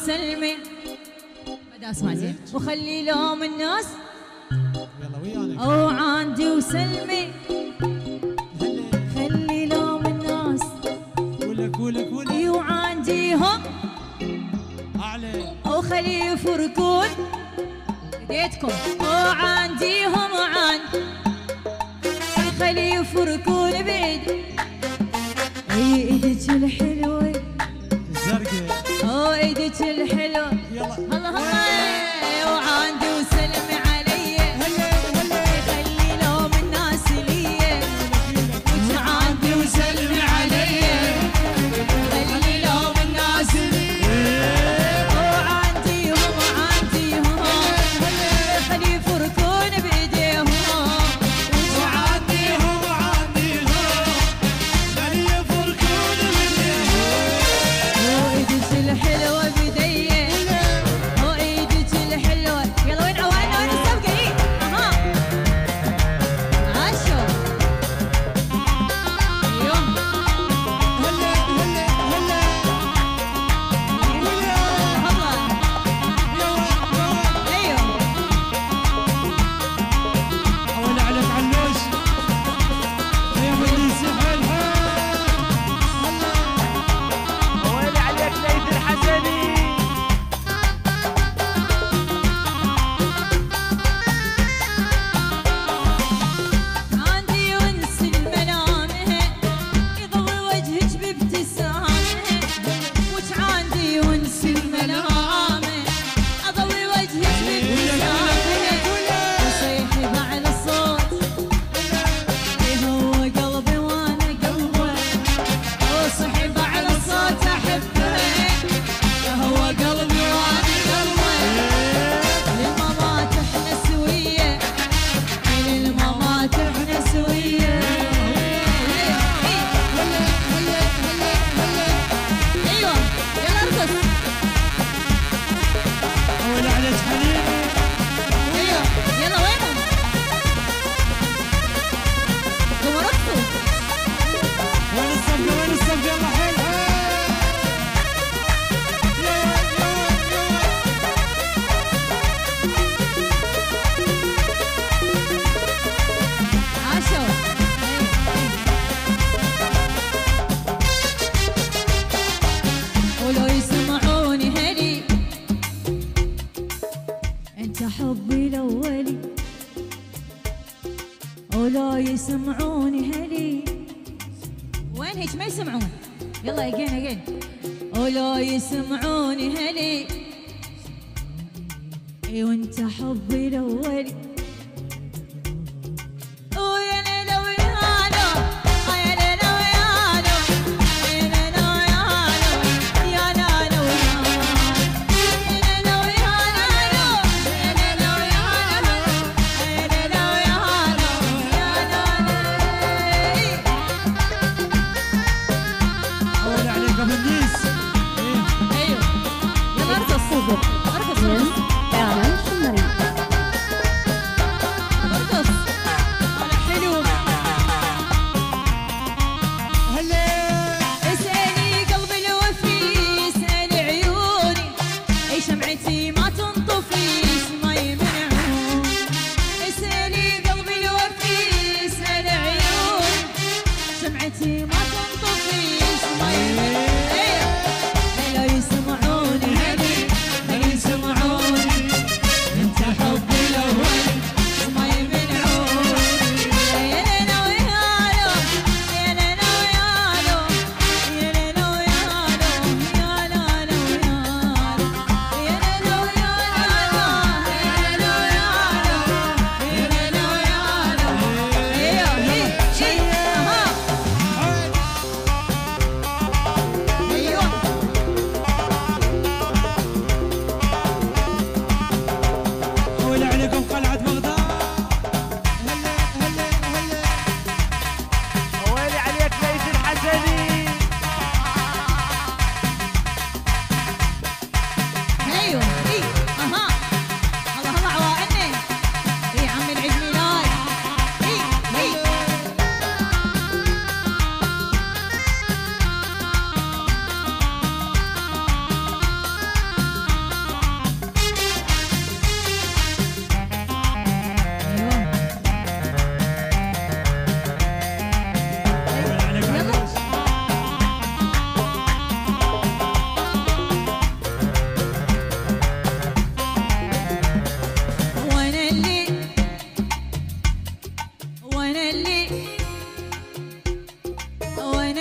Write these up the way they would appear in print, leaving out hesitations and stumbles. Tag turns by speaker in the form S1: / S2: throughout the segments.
S1: وسلمي بدأ اسمع زين وخلي لهم الناس
S2: يلا ويانا
S1: او عندي وسلمي خلي لهم الناس
S2: قولك
S1: وعنديهم
S2: اعلى
S1: او خلي يفرقون بديتكم او عنديهم خلي يفرقون بايدي ايدك الحلوه
S2: الزرقاء
S1: او ايدك الحلوه
S2: يلا
S1: الله الله وعندي وسلم علي خلي لهم الناس لي وعندي وسلم علي خلي لهم الناس لي وعنديهم خلي يفرقون بايديهم
S2: وعنديهم خلي يفرقون بايديهم
S1: وايدك الحلوه بدي وايدك الحلوه يلا وين عوالنا وين السبقه اها عاشوا ايوه
S2: هلا
S1: ايوه
S2: حول عليك علوش يا مجلس حلها
S3: ويلي عليك ليث الحسني
S1: عندي ونس الملامه يضوي وجهك بابتسامه وش عندي ونس الملامه اضوي وجهك بابتسامه وصيحي بعد الصوت هو قلبي وانا قلبه وصيحي بعد الصوت احبه هو قلبي وانا قلبه للممات احنا سويه للممات احنا سويه ايوه يلا ارقص
S2: حول عليك حنين
S1: ايوه يلا وينهم قوموا رقصوا
S2: وين الصفقة يلا حلها
S1: عاشوا ولو يسمعوني هلي انت حبي الاولي ولو يسمعوني هلي وين هيك ما يسمعون يلا اجين ولو يسمعوني هلي اي وانت حبي الاولي ويا ليلى ويالو يا ليلى ويالو يا ليلى ويالو يا ليلى ويالو يا ليلى ويالو يا ليلى ويالو يا ليلى
S2: حول عليك ابو النيس
S1: ايوه يلا ارقص ارقص ارقص على حلو
S2: هلا
S1: اسألي قلبي الوفي اسأل عيوني اي شمعتي ما تنطفيش ما يمنعون اسألي قلبي الوفي اسأل عيوني شمعتي ما تنطفيش ما يمنعون لا يسمعوني لا يسمعوني انت حبي الاول وما يمنعوني يا ليلى ويالو يا ليلى ويالو يا ليلى ويالو يا ليلى ويالو يا ليلى ويالو يا ليلى ويالو ايوه هي اها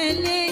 S1: مني